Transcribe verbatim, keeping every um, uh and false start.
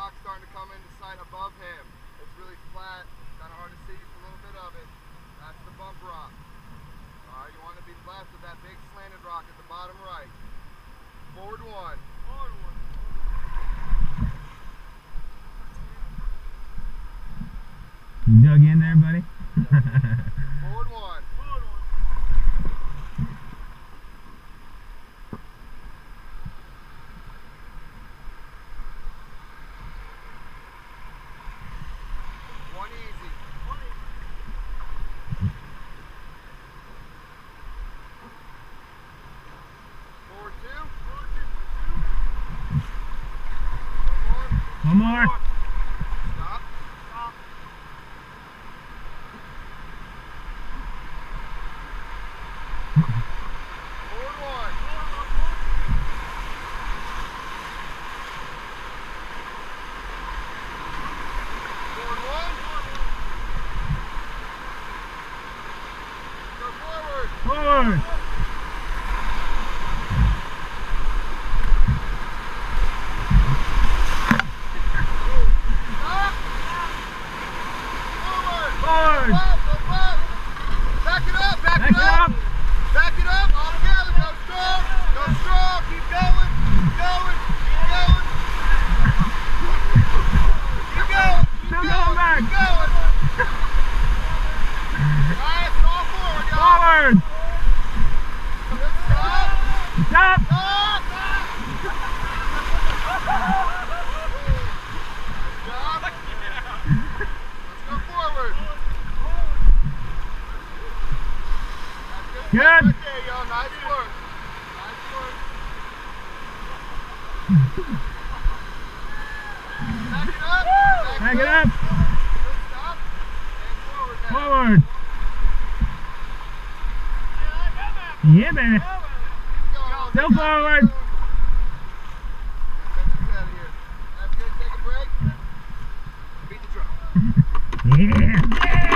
rock starting to come into sight above him. It's really flat, kind of hard to see just a little bit of it. That's the bump rock. Alright, you want to be left of that big slanted rock at the bottom right. Forward one. Forward one. You dug in there, buddy? Forward one. Forward one. One easy. One easy. Forward two. Forward two. One more. One more. Stop. Stop. Forward one. Forward one. Go forward. Forward. Stop. Forward. Forward. Go up, go up. Back it up, back, Back it it up. up. Back it up, all together. Go strong. Go strong. Keep going. Keep going. Keep going. Keep going. Keep Still going. going back. Keep going. Alright, it's all forward, y'all. Forward. Stop. Stop. Stop. Good job. Let's go forward. That's Good. Right there, y'all. Nice work. Nice work. Back it up. Back it up. Good stop. And forward now. Forward. Yeah, baby. Go. Still forward. Get this out of here. That's good. Take a break. Beat the drum. Yeah.